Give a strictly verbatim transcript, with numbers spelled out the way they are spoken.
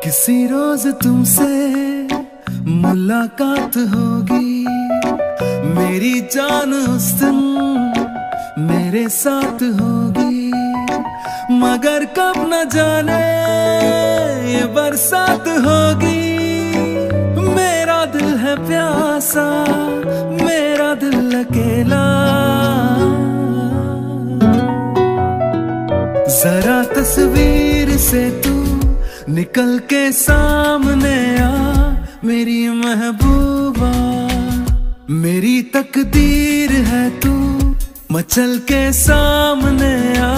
किसी रोज तुमसे मुलाकात होगी, मेरी जान उस दिन मेरे साथ होगी। मगर कब न जाने ये बरसात होगी। मेरा दिल है प्यासा, मेरा दिल अकेला। जरा तस्वीर से तू निकल के सामने आ, मेरी महबूबा। मेरी तकदीर है तू, मचल के सामने आ।